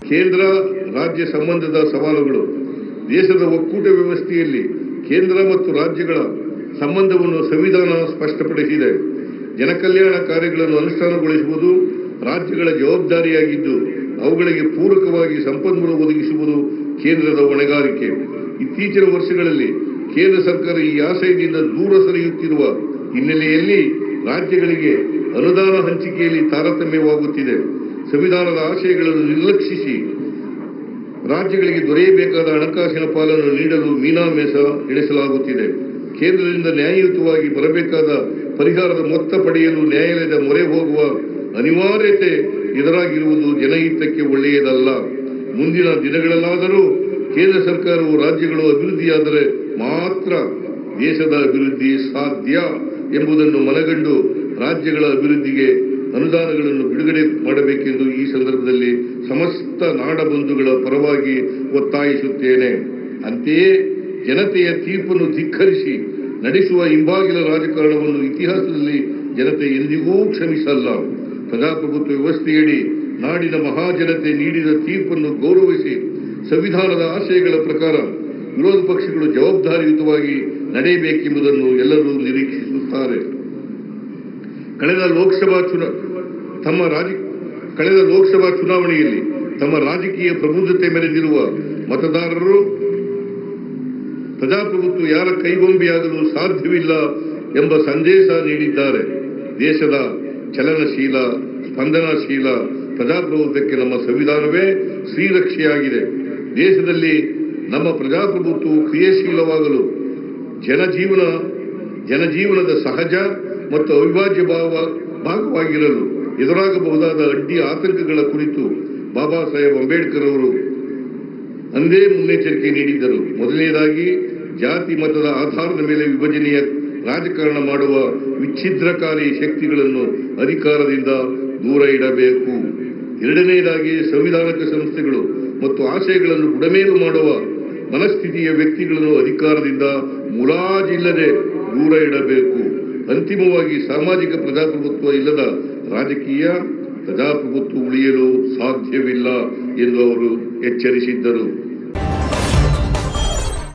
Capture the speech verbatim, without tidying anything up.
ಕೇಂದ್ರ ರಾಜ್ಯ ಸಂಬಂಧದ ಸವಾಲುಗಳು. ದೇಶದ ಒಕ್ಕೂಟ ವ್ಯವಸ್ಥೆಯಲ್ಲಿ ಕೇಂದ್ರ ಮತ್ತು ರಾಜ್ಯಗಳ ಸಂಬಂಧವನ್ನು ಸಂವಿಧಾನ ಸ್ಪಷ್ಟಪಡಿಸಿದೆ. ಜನಕಲ್ಯಾಣ ಕಾರ್ಯಗಳನ್ನು ಅನುಷ್ಠಾನಗೊಳಿಸುವುದು ರಾಜ್ಯಗಳ ಜವಾಬ್ದಾರಿಯಾಗಿದ್ದು, ಅವುಗಳಿಗೆ ಪೂರಕವಾಗಿ ಸಂಪನ್ಮೂಲ ಒದಗಿಸುವುದು ಕೇಂದ್ರದ ಹೊಣೆಗಾರಿಕೆ. ಇತ್ತೀಚಿನ ವರ್ಷಗಳಲ್ಲಿ ಕೇಂದ್ರ ಸರ್ಕಾರ ಈ ಆಶಯದಿಂದ ದೂರ ಸರಿಯುತ್ತಿರುವ ಹಿನ್ನೆಲೆಯಲ್ಲಿ ರಾಜ್ಯಗಳಿಗೆ ಅನುದಾನ ಹಂಚಿಕೆಯಲ್ಲಿ ತಾರತಮ್ಯವಾಗುತ್ತಿದೆ. ಸಂವಿಧಾನದ ಆಶಯಗಳನ್ನು ನಿರ್ಲಕ್ಷಿಸಿ ರಾಜ್ಯಗಳಿಗೆ ದೊರೆಯಬೇಕಾದ ಹಣಕಾಸಿನ ಪಾಲನ್ನು ನೀಡಲು ಮೀನಾಮೇಷ ಎಣಿಸಲಾಗುತ್ತಿದೆ. ಕೇಂದ್ರದಿಂದ ನ್ಯಾಯಯುತವಾಗಿ ಬರಬೇಕಾದ ಪರಿಹಾರದ ಮೊತ್ತ ಪಡೆಯಲು ನ್ಯಾಯಾಲಯದ ಮೊರೆ ಹೋಗುವ ಅನಿವಾರ್ಯತೆ ಎದುರಾಗಿರುವುದು ಜನಹಿತಕ್ಕೆ ಒಳ್ಳೆಯದಲ್ಲ. ಮುಂದಿನ ದಿನಗಳಲ್ಲಾದರೂ ಕೇಂದ್ರ ಸರ್ಕಾರವು ರಾಜ್ಯಗಳು ಅಭಿವೃದ್ಧಿಯಾದರೆ ಮಾತ್ರ ದೇಶದ ಅಭಿವೃದ್ಧಿ ಸಾಧ್ಯ ಎಂಬುದನ್ನು ಮನಗಂಡು ರಾಜ್ಯಗಳ ಅಭಿವೃದ್ಧಿಗೆ ಅನುದಾನಗಳನ್ನು ಬಿಡುಗಡೆ ಮಾಡಬೇಕೆಂದು ಈ ಸಂದರ್ಭದಲ್ಲಿ ಸಮಸ್ತ ನಾಡಬಂಧುಗಳ ಪರವಾಗಿ ಒತ್ತಾಯಿಸುತ್ತೇನೆ. ಅಂತೆಯೇ ಜನತೆಯ ತೀರ್ಪನ್ನು ಧಿಕ್ಕರಿಸಿ ನಡೆಸುವ ಹಿಂಬಾಗಿಲ ರಾಜಕಾರಣವನ್ನು ಇತಿಹಾಸದಲ್ಲಿ ಜನತೆ ಎಂದಿಗೂ ಕ್ಷಮಿಸಲ್ಲ. ಪ್ರಜಾಪ್ರಭುತ್ವ ವ್ಯವಸ್ಥೆಯಡಿ ನಾಡಿನ ಮಹಾಜನತೆ ನೀಡಿದ ತೀರ್ಪನ್ನು ಗೌರವಿಸಿ ಸಂವಿಧಾನದ ಆಶಯಗಳ ಪ್ರಕಾರ ವಿರೋಧ ಪಕ್ಷಗಳು ಜವಾಬ್ದಾರಿಯುತವಾಗಿ ನಡೆಯಬೇಕೆಂಬುದನ್ನು ಎಲ್ಲರೂ ನಿರೀಕ್ಷಿಸುತ್ತಾರೆ. ಕಳೆದ ಲೋಕಸಭಾ ಚುನಾ ತಮ್ಮ ರಾಜ ಕಳೆದ ಲೋಕಸಭಾ ಚುನಾವಣೆಯಲ್ಲಿ ತಮ್ಮ ರಾಜಕೀಯ ಪ್ರಬುದ್ಧತೆ ಮೆರೆದಿರುವ ಮತದಾರರು ಪ್ರಜಾಪ್ರಭುತ್ವ ಯಾರ ಕೈಗೊಂಬೆಯಾಗಲು ಸಾಧ್ಯವಿಲ್ಲ ಎಂಬ ಸಂದೇಶ ನೀಡಿದ್ದಾರೆ. ದೇಶದ ಚಲನಶೀಲ ಸ್ಪಂದನಶೀಲ ಪ್ರಜಾಪ್ರಭುತ್ವಕ್ಕೆ ನಮ್ಮ ಸಂವಿಧಾನವೇ ಶ್ರೀರಕ್ಷೆಯಾಗಿದೆ. ದೇಶದಲ್ಲಿ ನಮ್ಮ ಪ್ರಜಾಪ್ರಭುತ್ವವು ಕ್ರಿಯಾಶೀಲವಾಗಲು ಜನಜೀವನ ಜನಜೀವನದ ಸಹಜ ಮತ್ತು ಅವಿಭಾಜ್ಯ ಭಾವ ಭಾಗವಾಗಿರಲು ಎದುರಾಗಬಹುದಾದ ಅಡ್ಡಿ ಆತಂಕಗಳ ಕುರಿತು ಬಾಬಾ ಸಾಹೇಬ್ ಅಂಬೇಡ್ಕರ್ ಅವರು ಅಂದೇ ಮುನ್ನೆಚ್ಚರಿಕೆ ನೀಡಿದ್ದರು. ಮೊದಲನೇದಾಗಿ ಜಾತಿ ಮತದ ಆಧಾರದ ಮೇಲೆ ವಿಭಜನೆಯ ರಾಜಕಾರಣ ಮಾಡುವ ವಿಚ್ಛಿದ್ರಕಾರಿ ಶಕ್ತಿಗಳನ್ನು ಅಧಿಕಾರದಿಂದ ದೂರ ಇಡಬೇಕು. ಎರಡನೆಯದಾಗಿ ಸಂವಿಧಾನಿಕ ಸಂಸ್ಥೆಗಳು ಮತ್ತು ಆಶಯಗಳನ್ನು ಬುಡಮೇಲು ಮಾಡುವ ಮನಸ್ಥಿತಿಯ ವ್ಯಕ್ತಿಗಳನ್ನು ಅಧಿಕಾರದಿಂದ ಮುಲಾಜಿಲ್ಲದೆ ದೂರ ಇಡಬೇಕು. ಅಂತಿಮವಾಗಿ ಸಾಮಾಜಿಕ ಪ್ರಜಾಪ್ರಭುತ್ವ ಇಲ್ಲದ ರಾಜಕೀಯ ಪ್ರಜಾಪ್ರಭುತ್ವ ಉಳಿಯಲು ಸಾಧ್ಯವಿಲ್ಲ ಎಂದು ಅವರು ಎಚ್ಚರಿಸಿದ್ದರು.